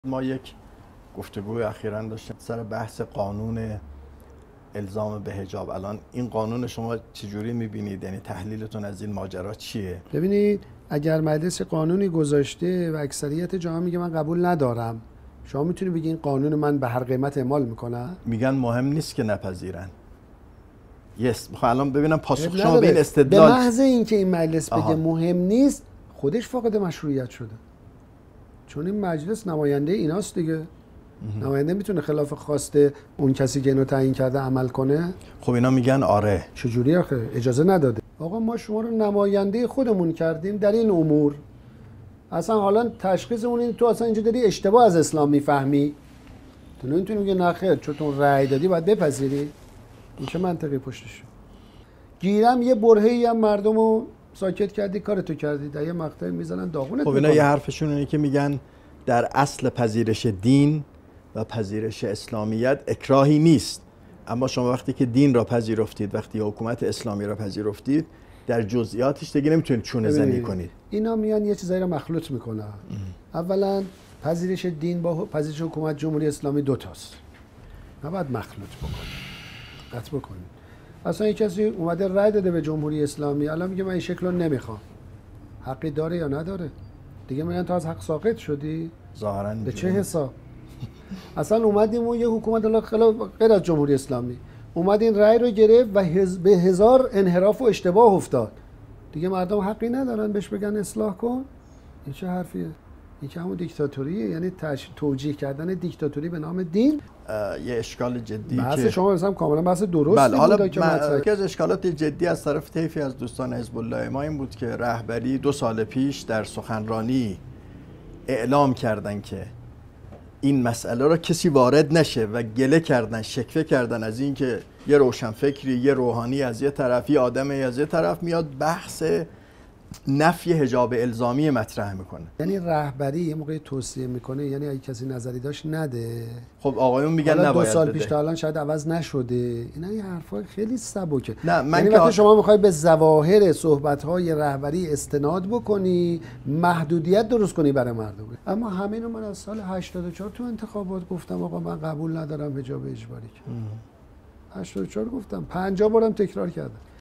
ما یک گفتگوی اخیراً داشتیم سر بحث قانون الزام به حجاب. الان این قانون شما چجوری میبینید؟ یعنی تحلیلتون از این ماجرا چیه؟ ببینید، اگر مجلس قانونی گذاشته و اکثریت جامعه میگه من قبول ندارم، شما میتونی بگی این قانون من به هر قیمت اعمال میکنم؟ میگن مهم نیست که نپذیرن. خب الان ببینم پاسخ شما نداره. به این استدلال. به محض اینکه این مجلس بگه مهم نیست، خودش فاقد مشروعیت شده، چون این مجلس نماینده ایناست دیگه. نماینده میتونه خلاف خواست اون کسی که اینو تعیین کرده عمل کنه؟ خب اینا میگن آره. چجوری آخه؟ اجازه نداده. آقا ما شما رو نماینده خودمون کردیم در این امور، اصلا حالا تشخیصمون این تو اصلا اینجا داری اشتباه از اسلام میفهمی، تو نمیتونی بگی نه خیر چون تو رأی دادی باید بپذیری. این چه منطقی پشتش؟ گیرم یه برهه‌ای هم مردمو ساکت کردی، کارتو کردی، در یه مقطعی میزنن داغونت. خب اینا یه حرفشون اینه که میگن در اصل پذیرش دین و پذیرش اسلامیت اکراهی نیست، اما شما وقتی که دین را پذیرفتید، وقتی حکومت اسلامی را پذیرفتید، در جزئیاتش دیگه نمیتونید چونه زنی کنید. اینا میان یه چیزایی رو مخلوط میکنن. اولا پذیرش دین با پذیرش حکومت جمهوری اسلامی دوتاست، نباید مخلوط بکنید، قطع بکنید. اصلا یک کسی اومده رای داده به جمهوری اسلامی، الان میگه من این شکل رو نمیخوام، حقی داره یا نداره؟ دیگه میگن تو از حق ساقط شدی؟ ظاهرا به چه حساب؟ اصلا اومدیم و یه حکومت خلاف غیر از جمهوری اسلامی اومد این رای رو گرفت و به هزار انحراف و اشتباه افتاد، دیگه مردم حقی ندارن بهش بگن اصلاح کن؟ این چه حرفیه؟ این که همون دیکتاتوریه، یعنی توجیه کردن دیکتاتوری به نام دین. یه اشکال جدی بحث که شما مثلا کاملا بحث درستی بله، حالا بود که یکی از اشکالات جدی از طرف طیفی از دوستان حزب الله ما این بود که رهبری 2 سال پیش در سخنرانی اعلام کردن که این مسئله را کسی وارد نشه و گله کردن، شکوه کردن از این که یه روشنفکری، یه روحانی از یه طرف، یه آدمی از یه طرف میاد بحث نفی حجاب الزامی مطرح میکنه. یعنی رهبری یه موقعی توصیه میکنه، یعنی اگه کسی نظری داشت نده. خب آقایون میگن نباید 2 سال بده. پیش تا الان شاید عوض نشده. اینا یه حرفای خیلی سبکه. نه من یعنی وقتی شما میخوای به ظواهر صحبت‌های رهبری استناد بکنی، محدودیت درست کنی برای مردم. اما همینو من از سال 84 تو انتخابات گفتم آقا من قبول ندارم حجاب اجباری. 84 گفتم، 50 بارم تکرار کردم.